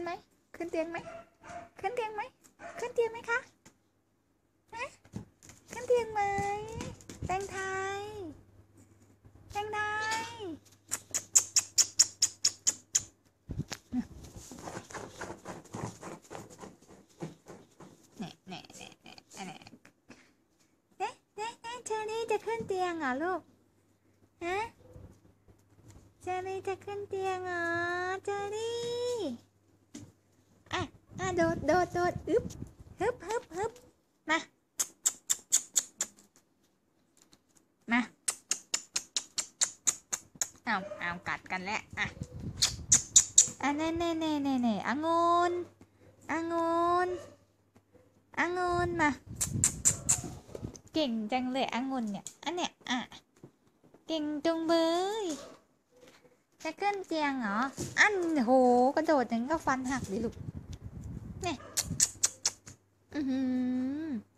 ไหมขึ้นเตียงไหมขึ้นเตียงไหมขึ้นเตียงไหมคะฮะขึ้นเตียงไหมแตงไทยแตงไทยเนี่ยเชอรี่จะขึ้นเตียงเหรอลูกฮะเชอรี่จะขึ้นเตียงเหรอเชอรี่โดดอึบฮึบมาเอากัดกันแล้วเน่องุ่นมาเก่งจังเลยองุ่นเนี่ยเก่งจังเลยจะขึ้นเตียงเหรอโหกระโดดอย่างก็ฟันหักดิลูกเนี่ย